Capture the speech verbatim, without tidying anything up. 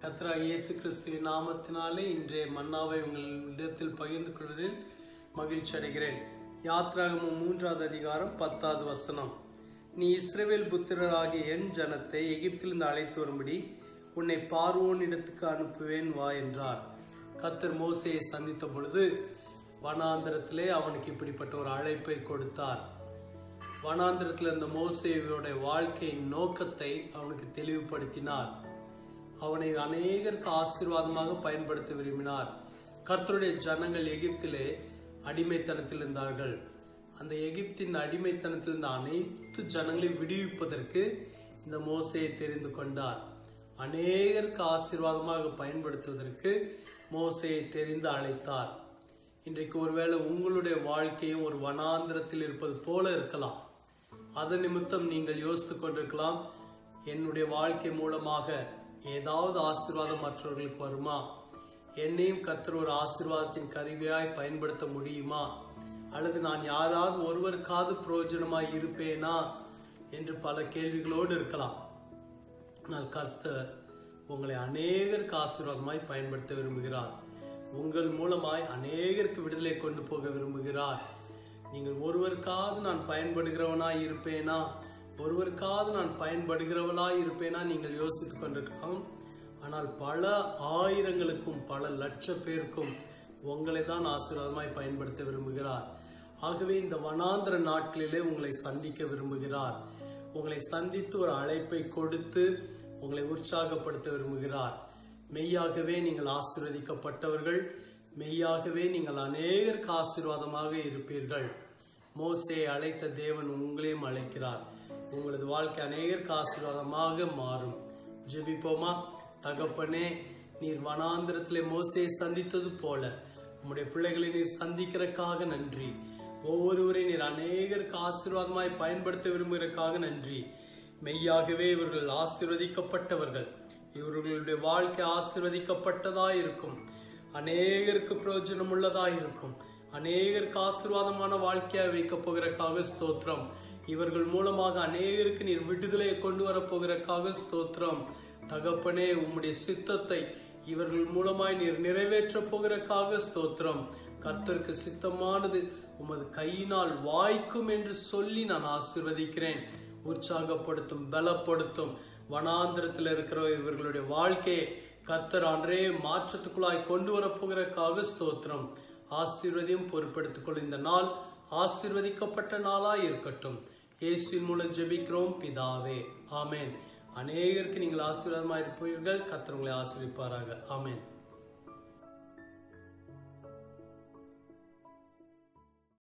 கர்த்தராகிய இயேசு கிறிஸ்துவின் நாமத்தினாலே இன்றைய மன்னாவை உங்களிடத்தில் பகிர்ந்து கொள்வதில் மகிழ்ச்சி அடைகிறேன். யாத்ராகமம் மூன்றாவது அதிகாரம் பத்தாவது வசனம். நீ இஸ்ரவேல் புத்திரராகிய என் ஜனத்தை எகிப்திலிருந்து அழைத்து வரும்படி உன்னை பார்வோன் இடத்துக்கு அனுப்புவேன் வா என்றார். கர்த்தர் மோசேயை சந்தித்த பொழுது வனாந்திரத்திலே அவனுக்கு இப்படிப்பட்ட ஒரு அழைப்பை கொடுத்தார். வனாந்திரத்தில் இருந்த மோசேயோட வாழ்க்கையின் நோக்கத்தை அவனுக்கு தெளிவுபடுத்தினார். அவனை அநேகருக்கு ஆசீர்வாதமாக பயன்படுத்த விரும்பினார். கர்த்தருடைய ஜனங்கள் எகிப்திலே அடிமைத்தனத்தில் இருந்தார்கள். அந்த எகிப்தின் அடிமைத்தனத்தில் இருந்த அனைத்து ஜனங்களையும் விடுவிப்பதற்கு இந்த மோசேயை தெரிந்து கொண்டார். அநேகருக்கு ஆசீர்வாதமாக பயன்படுத்துவதற்கு மோசேயை தெரிந்து அழைத்தார். இன்றைக்கு ஒருவேளை உங்களுடைய வாழ்க்கையும் ஒரு வனாந்திரத்தில் இருப்பது போல இருக்கலாம். அதன் நிமித்தம் நீங்கள் யோசித்துக் கொண்டிருக்கலாம், என்னுடைய வாழ்க்கை மூலமாக ஏதாவது ஆசீர்வாதம் மற்றவர்களுக்கு வருமா? என்னையும் கர்த்தர் ஒரு ஆசீர்வாதத்தின் கருவியாய் பயன்படுத்த முடியுமா? அல்லது நான் யாராவது ஒருவருக்காவது பிரயோஜனமாய் இருப்பேனா என்று பல கேள்விகளோடு இருக்கலாம். ஆனால் கர்த்தர் உங்களை அநேகருக்கு ஆசீர்வாதமாய் பயன்படுத்த விரும்புகிறார். உங்கள் மூலமாய் அநேகருக்கு விடுதலை கொண்டு போக விரும்புகிறார். நீங்கள் ஒருவருக்காவது நான் பயன்படுகிறவனாய் இருப்பேனா, ஒருவருக்காவது நான் பயன்படுகிறவளாய் இருப்பேனா நீங்கள் யோசித்துக் கொண்டிருக்கலாம். ஆனால் பல ஆயிரங்களுக்கும் பல லட்ச பேருக்கும் உங்களை தான் ஆசீர்வாதமாய் பயன்படுத்த விரும்புகிறார். ஆகவே இந்த வனாந்திர நாட்களிலே உங்களை சந்திக்க விரும்புகிறார். உங்களை சந்தித்து ஒரு அழைப்பை கொடுத்து உங்களை உற்சாகப்படுத்த விரும்புகிறார். மெய்யாகவே நீங்கள் ஆசீர்வதிக்கப்பட்டவர்கள், மெய்யாகவே நீங்கள் அநேகருக்கு ஆசீர்வாதமாக இருப்பீர்கள். மோசேயை அழைத்த தேவன் உங்களையும் அழைக்கிறார். உங்களது வாழ்க்கை அநேகருக்கு ஆசீர்வாதமாக மாறும். ஜெபிப்போமா? தகப்பனே, நீர் வனாந்திரத்திலே மோசேயை சந்தித்தது போல உம்முடைய பிள்ளைகளை நீர் சந்திக்கிறதுக்காக நன்றி. ஒவ்வொருவரையும் நீர் அநேகருக்கு ஆசீர்வாதமாய் பயன்படுத்த விரும்புகிறதுக்காக நன்றி. மெய்யாகவே இவர்கள் ஆசீர்வதிக்கப்பட்டவர்கள். இவர்களுடைய வாழ்க்கை ஆசீர்வதிக்கப்பட்டதாய் இருக்கும். அநேகருக்கு பிரயோஜனம் உள்ளதாய் இருக்கும். அநேகருக்கு ஆசீர்வாதமான வாழ்க்கையாய் வைக்க போகிறக்காக ஸ்தோத்திரம். இவர்கள் மூலமாக அநேகருக்கு நீர் விடுதலையை கொண்டு வர போகிறக்காக ஸ்தோத்திரம். தகப்பனே, உம்முடைய சித்தத்தை இவர்கள் மூலமாய் நீர் நிறைவேற்ற போகிறக்காக ஸ்தோத்திரம். கர்த்தருக்கு சித்தமானது உமது கையினால் வாய்க்கும் என்று சொல்லி நான் ஆசீர்வதிக்கிறேன். உற்சாகப்படுத்தும், பலப்படுத்தும். வனாந்திரத்தில் இருக்கிற இவர்களுடைய வாழ்க்கையை கர்த்தர் அன்றே மாற்றத்துக்குள்ளாய் கொண்டு வர போகிறக்காக ஸ்தோத்திரம். ஆசீர்வதியும் பொறுப்படுத்திக் கொள்ள இந்த நாள் ஆசீர்வதிக்கப்பட்ட நாளாய் இருக்கட்டும். இயேசுவின் மூலம் ஜெபிக்கிறோம் பிதாவே, ஆமேன். அநேகருக்கு நீங்கள் ஆசீர்வாதமாக இருப்பீர்கள். கர்த்தர் உங்களை ஆசீர்வதிப்பாராக. ஆமேன்.